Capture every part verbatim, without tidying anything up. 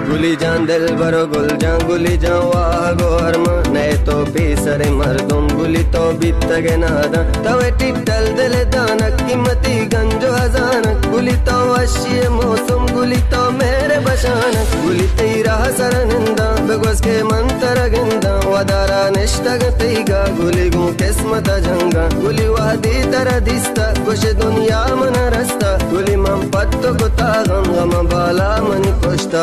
गुली जान दिल भरो गुल जान गुली जान वाह गोहर में नए तो पीसरे मर्दुम गुली तो बीतगे नादा तवे टिटल दिल दानक कीमती गंजो हजानक गुली तो अशी मौसम गुली तो मेरे बशानक गुली तेरा सरनिंदा बेगोस के मंतर गिंदा वदारा निष्ठग तेगा गुली गु किस्मत जंगा गुली वादी तरह दिस्ता कुछ दुनिया मन रस्ता गुली मम पत्तो गुता गम गम बाला मन कोष्टा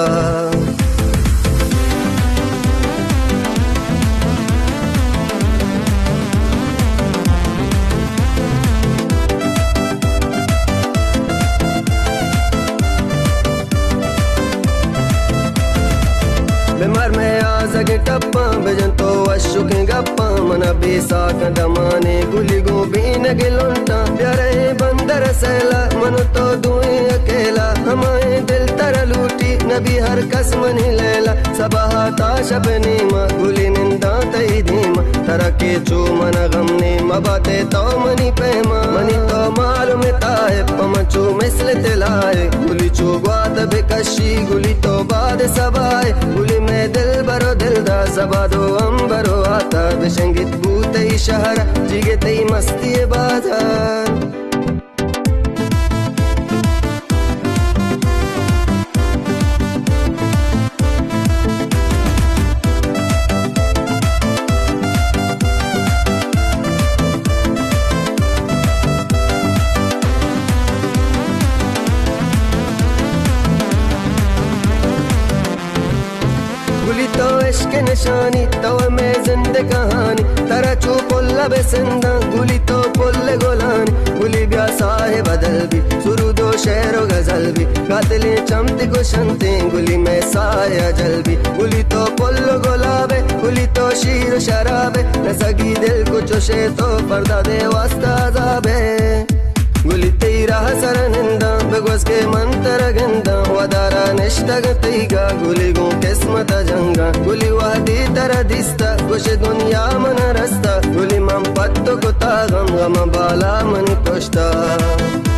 बीमार में आ सके टप्पा बेजन तो अशुके गप्पा मना बेसाक दमाने गुली गोबीन गिलोंटा प्यारे बंदर सैला मन तो दुए अकेला हमारे दिल तर लूटी नबी हर कसम नहीं लेला सबहा ताशब नीमा गुली निंदा तई धीमा तरके चू मन गम ने मबाते तो मनी पैमा मनी तो मालूम ताए पमचू मिसल तिलाए गुली चू ग्वाद बेकशी गुली तो बाद सबाए गुली में दिल बरो दिल दा सबा दो अंबरो आता बेशंगित बूते शहर जिगे तई मस्ती बाजार गुली तो इश्क निशानी तो में जिंदे कहानी तरह चू पुल्ला बेसिंदा गुली तो पुल्ले गोलानी गुली ब्या साहे बदल भी सुरुदो शेरो गजल भी कातिले चमती गुशंते गुली में साहे अजल भी गुली तो पुल्लो गोलाबे गुली तो शीर शराबे नसगी दिल को चुशे तो पर्दा दे वास्ता जाबे गुली तेरा सरनिंदा बेगोस के मंतर गिंदा वदारा निष्ठग तेगा गुली गु किस्मत जंगा गुली वादी तरह दिस्ता कुछ दुनिया मन रस्ता गुली मम पत्तो को तागम गम बाला मन कोष्टा